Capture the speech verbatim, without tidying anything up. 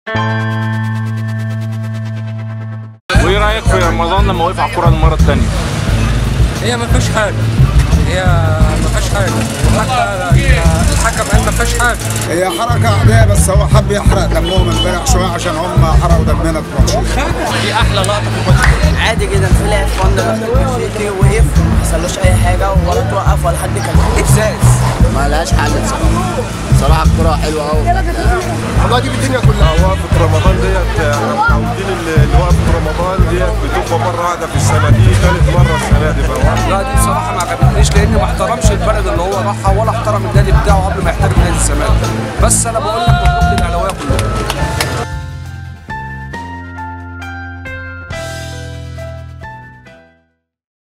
وايه رايك في رمضان لما وقف على الكوره المره الثانيه؟ هي ما فيهاش حاجه، هي ما فيهاش حاجه، حتى الحكم قال ما فيهاش حاجه. هي حركه عاديه بس هو حب يحرق دمهم امبارح شويه عشان هم حرقوا دمنا في الماتش. دي احلى لقطه في الماتش. عادي جدا، طلع فن الافريقي وقف ما حصلوش اي حاجه ولا توقف ولا حد كان ابساس. ما لهاش حل بصراحه. بصراحه الكوره حلوه قوي. والله دي بالدنيا كلها. وقفه رمضان ديت متعودين اللي وقفه رمضان ديت بتبقى مره واحده في السنه، دي ثالث مره السنه دي بقى. لا دي بصراحه ما عجبتنيش لان ما احترمش البلد اللي هو راحها ولا احترم النادي بتاعه قبل ما يحترم نادي الزمالك. بس انا بقول لك